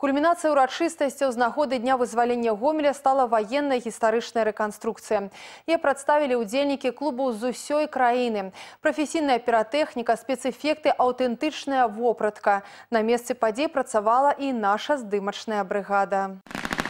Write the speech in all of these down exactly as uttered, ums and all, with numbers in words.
Кульмінацыя ўрачыстасцяў з нагоды дня вызвалення Гомеля стала военная гістарычная рэканструкцыя. Яе прадставілі ўдзельнікі клубу з усёй краіны. Прафесійная піратэхніка, спецэфекты, аўтэнтычная вопратка. На месцы падзей працавала і наша здымачная брыгада.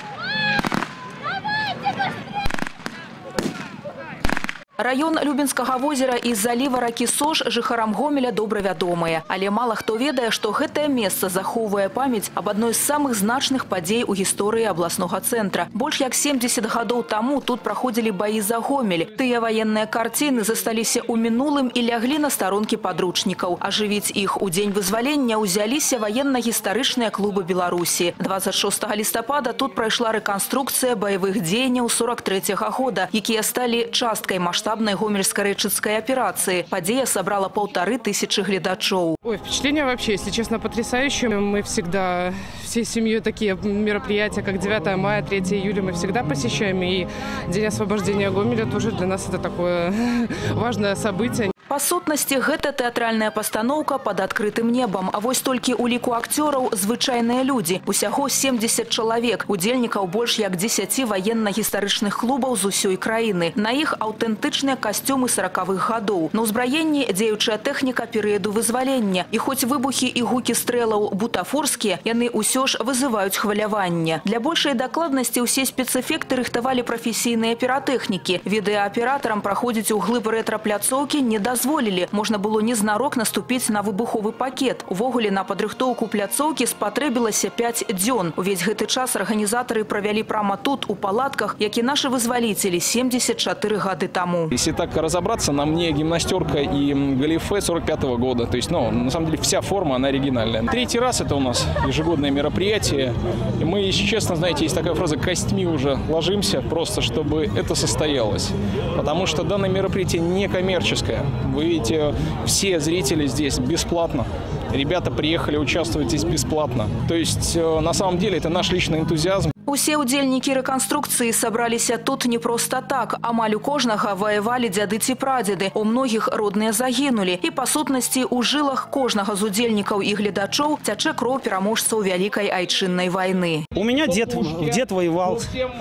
Район Любінскага возера і заліва ракі Сож жыхарам Гомеля добра вядомыя. Але мала хто ведае, што гэтае месца захоўвае памяць аб адной з самых значных падзей у гісторыі абласнога цэнтра. Больш як семдзесят гадоў таму тут праходзілі баі за Гомель. Тыя ваенныя карціны засталіся ў мінулым і ляглі на старонкі падручнікаў. Ажывіць іх у дзень вызвалення ўзяліся ваенна-гістарычныя клубы Беларусі. дваццаць шостага лістапада тут прайшла рэканструкцыя баявых дзеянняў сорок трэцяга года, якія сталі часткай масштабнай гомельско-рэчыцкой операции. Падзея собрала полторы тысячи глядачоў. Ой, впечатление вообще, если честно, потрясающее. Мы всегда всей семьей такие мероприятия, как девятое мая, третье июля, мы всегда посещаем. И День освобождения Гомеля тоже для нас это такое важное событие. Па сутнасці, гэта тэатральная пастаноўка пад адкрытым небам. А вось толькі ў ліку акцёраў звычайныя людзі. Усяго семдзесят чалавек, удзельнікаў больш як дзесяці ваенна-гістарычных клубаў з усёй краіны. На іх аўтэнтычныя касцюмы саракавых гадоў. На ўзбраенні дзеючая тэхніка перыяду вызвалення. І хоць выбухі і гукі стрэлаў бутафорскія, яны ўсё ж вызываюць хваляванне. Для большай дакладнасці ўсе спецэфекты рыхтавалі прафесійныя піратэхнікі. Відэааператарам праходзіць у глыб рэтра-пляцоўкі не дазволілі. Можна было незнарок наступіць на выбуховы пакет. Увогуле на падрыхтоўку пляцоўкі спатрэбілася пяць дзён. Увесь гэты час арганізатары правялі прямо тут, у палатках, як і нашы вызваліцелі семьдесят четыре гады тому. Если так разобраться, на мне гимнастерка и галифе сорок пятого года. То есть, ну, на самом деле, вся форма, она оригинальная. Третий раз это у нас ежегодное мероприятие. И мы, если честно, знаете, есть такая фраза, костьми уже ложимся, просто чтобы это состоялось. Потому что данное мероприятие не коммерческое. Вы видите, все зрители здесь бесплатно. Ребята приехали участвовать здесь бесплатно. То есть, на самом деле, это наш личный энтузиазм. Усе удзельнікі рэканструкцыі сабраліся тут не проста так. Амаль у кожнага ваявалі дзяды ці прадзеды. У многіх родныя загінулі. І па сутнасці у жылах кожнага з удзельнікаў і гледачоў цячэ кроў пераможцаў Вялікай айчыннай вайны. У меня дед, дед воевал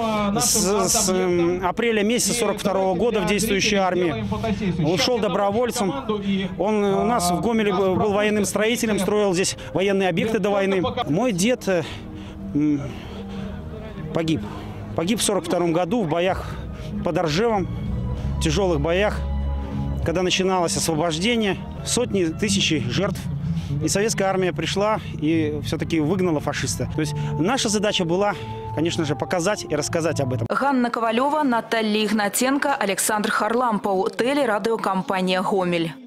с, с апреля месяца сорок второго года в действующей армии. Ушел добровольцем. Он у нас в Гомеле был военным строителем, строил здесь военные объекты до войны. Мой дед погиб. Погиб в сорок втором году в боях под Оржевом, в тяжелых боях, когда начиналось освобождение, сотни тысяч жертв. И советская армия пришла и все-таки выгнала фашиста. То есть наша задача была, конечно же, показать и рассказать об этом. Ганна Ковалева, Наталья Игнатенко, Александр Харлампов, телерадиокомпания «Гомель».